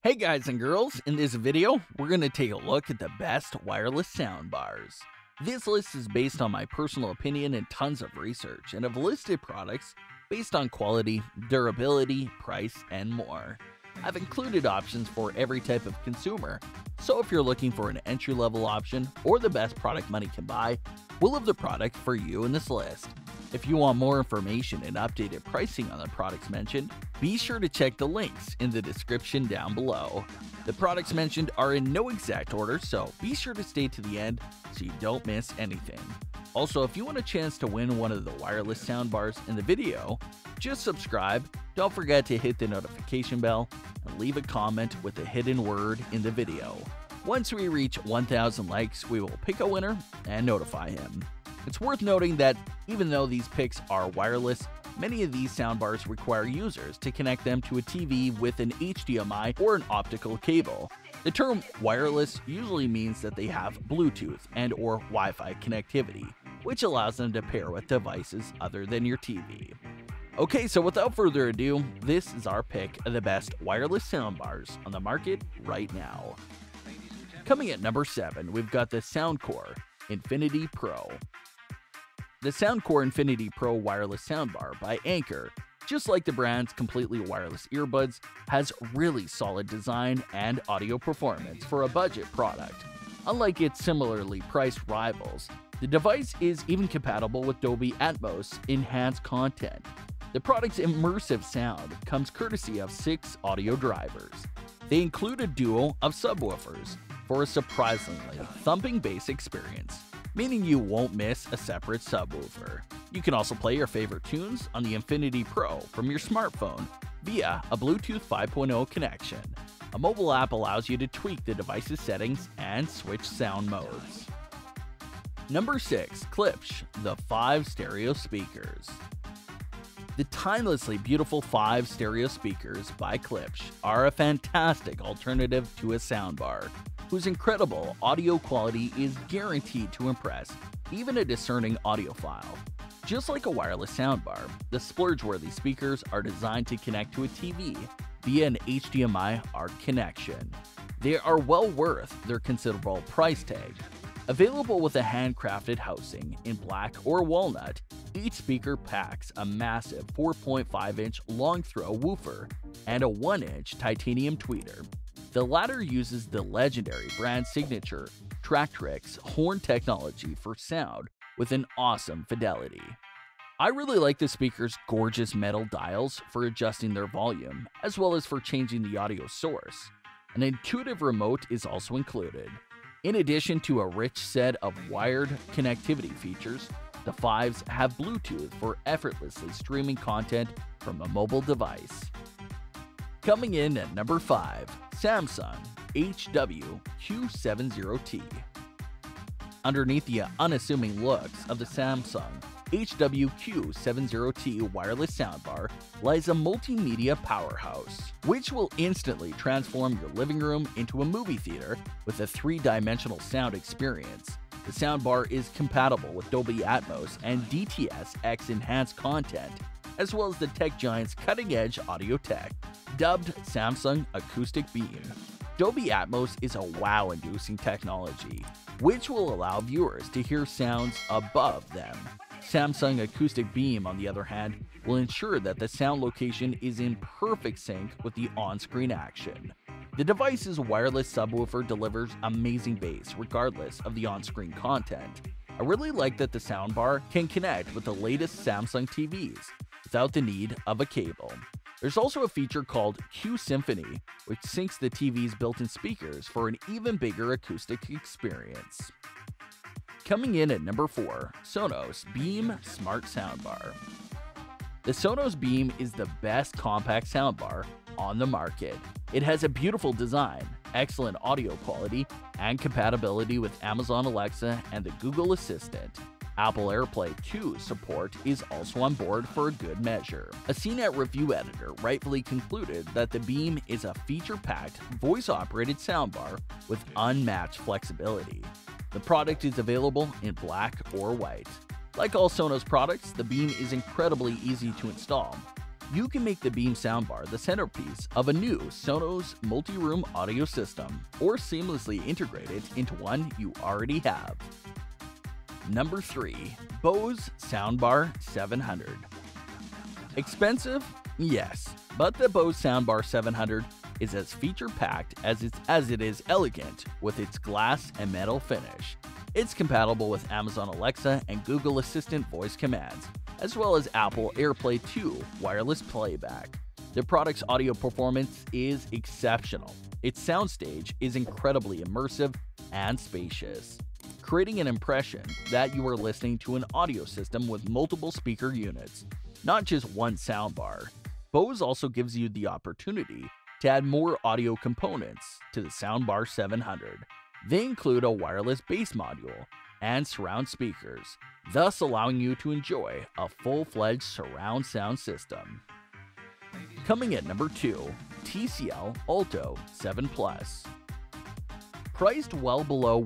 Hey guys and girls, in this video, we're going to take a look at the best wireless soundbars. This list is based on my personal opinion and tons of research, and have listed products based on quality, durability, price, and more. I've included options for every type of consumer, so if you're looking for an entry-level option or the best product money can buy, we'll have the product for you in this list. If you want more information and updated pricing on the products mentioned, be sure to check the links in the description down below. The products mentioned are in no exact order, so be sure to stay to the end so you don't miss anything. Also, if you want a chance to win one of the wireless soundbars in the video, just subscribe, don't forget to hit the notification bell, and leave a comment with a hidden word in the video. Once we reach 1,000 likes, we will pick a winner and notify him. It's worth noting that even though these picks are wireless, many of these soundbars require users to connect them to a TV with an HDMI or an optical cable. The term wireless usually means that they have Bluetooth and/or Wi-Fi connectivity, which allows them to pair with devices other than your TV. Okay, so without further ado, this is our pick of the best wireless soundbars on the market right now. Coming at number 7, we've got the Soundcore Infinity Pro. The Soundcore Infinity Pro wireless soundbar by Anker, just like the brand's completely wireless earbuds, has really solid design and audio performance for a budget product. Unlike its similarly priced rivals, the device is even compatible with Dolby Atmos enhanced content. The product's immersive sound comes courtesy of 6 audio drivers. They include a duo of subwoofers for a surprisingly thumping bass experience, meaning you won't miss a separate subwoofer. You can also play your favorite tunes on the Infinity Pro from your smartphone via a Bluetooth 5.0 connection. A mobile app allows you to tweak the device's settings and switch sound modes. Number 6. Klipsch, the 5 stereo speakers. The timelessly beautiful 5 stereo speakers by Klipsch are a fantastic alternative to a soundbar, whose incredible audio quality is guaranteed to impress even a discerning audiophile. Just like a wireless soundbar, the splurge-worthy speakers are designed to connect to a TV via an HDMI ARC connection. They are well worth their considerable price tag. Available with a handcrafted housing in black or walnut, each speaker packs a massive 4.5-inch long-throw woofer and a 1-inch titanium tweeter. The latter uses the legendary brand signature Tractrix horn technology for sound with an awesome fidelity. I really like the speaker's gorgeous metal dials for adjusting their volume, as well as for changing the audio source. An intuitive remote is also included. In addition to a rich set of wired connectivity features, the 5s have Bluetooth for effortlessly streaming content from a mobile device. Coming in at number 5, Samsung HW-Q70T. Underneath the unassuming looks of the Samsung HW-Q70T wireless soundbar lies a multimedia powerhouse, which will instantly transform your living room into a movie theater with a 3-dimensional sound experience. The soundbar is compatible with Dolby Atmos and DTS-X enhanced content, as well as the tech giant's cutting-edge audio tech, dubbed Samsung Acoustic Beam. Dolby Atmos is a wow-inducing technology, which will allow viewers to hear sounds above them. Samsung Acoustic Beam, on the other hand, will ensure that the sound location is in perfect sync with the on-screen action. The device's wireless subwoofer delivers amazing bass regardless of the on-screen content. I really like that the soundbar can connect with the latest Samsung TVs without the need of a cable. There's also a feature called Q Symphony, which syncs the TV's built-in speakers for an even bigger acoustic experience. Coming in at number 4, Sonos Beam Smart Soundbar. The Sonos Beam is the best compact soundbar on the market. It has a beautiful design, excellent audio quality, and compatibility with Amazon Alexa and the Google Assistant. Apple AirPlay 2 support is also on board for a good measure. A CNET review editor rightfully concluded that the Beam is a feature-packed, voice-operated soundbar with unmatched flexibility. The product is available in black or white. Like all Sonos products, the Beam is incredibly easy to install. You can make the Beam soundbar the centerpiece of a new Sonos multi-room audio system, or seamlessly integrate it into one you already have. Number 3. Bose Soundbar 700. Expensive? Yes, but the Bose Soundbar 700 is as feature-packed as it is elegant with its glass and metal finish. It's compatible with Amazon Alexa and Google Assistant voice commands, as well as Apple AirPlay 2 wireless playback. The product's audio performance is exceptional. Its soundstage is incredibly immersive and spacious, creating an impression that you are listening to an audio system with multiple speaker units, not just one soundbar. Bose also gives you the opportunity to add more audio components to the Soundbar 700. They include a wireless bass module and surround speakers, thus allowing you to enjoy a full-fledged surround sound system. Coming at number 2, TCL Alto 7 Plus. Priced well below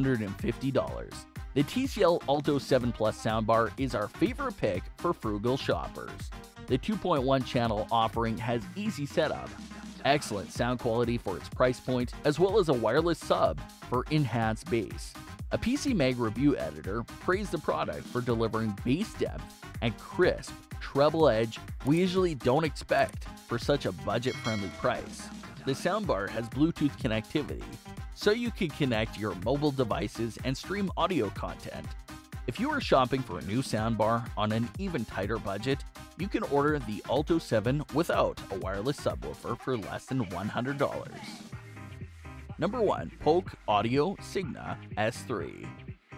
$150, the TCL Alto 7 Plus soundbar is our favorite pick for frugal shoppers. The 2.1 channel offering has easy setup, excellent sound quality for its price point, as well as a wireless sub for enhanced bass. A PC Mag review editor praised the product for delivering bass depth and crisp treble edge we usually don't expect for such a budget-friendly price. The soundbar has Bluetooth connectivity, so you can connect your mobile devices and stream audio content. If you are shopping for a new soundbar on an even tighter budget, you can order the Alto 7 without a wireless subwoofer for less than $100. Number 1. Polk Audio Signa S3.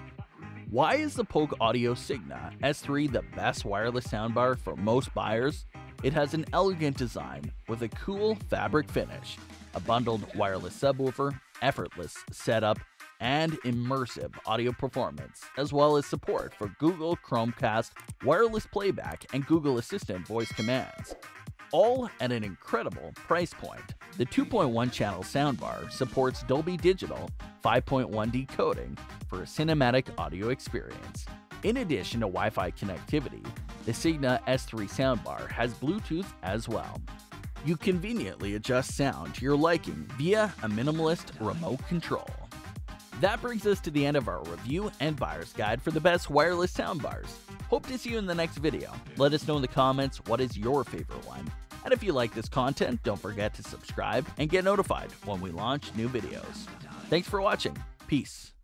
Why is the Polk Audio Signa S3 the best wireless soundbar for most buyers? It has an elegant design with a cool fabric finish, a bundled wireless subwoofer, effortless setup, and immersive audio performance, as well as support for Google Chromecast wireless playback and Google Assistant voice commands, all at an incredible price point. The 2.1 channel soundbar supports Dolby Digital 5.1 decoding for a cinematic audio experience. In addition to Wi-Fi connectivity, the Signa S3 soundbar has Bluetooth as well. You conveniently adjust sound to your liking via a minimalist remote control. That brings us to the end of our review and buyer's guide for the best wireless soundbars. Hope to see you in the next video. Let us know in the comments what is your favorite one. And if you like this content, don't forget to subscribe and get notified when we launch new videos. Thanks for watching. Peace.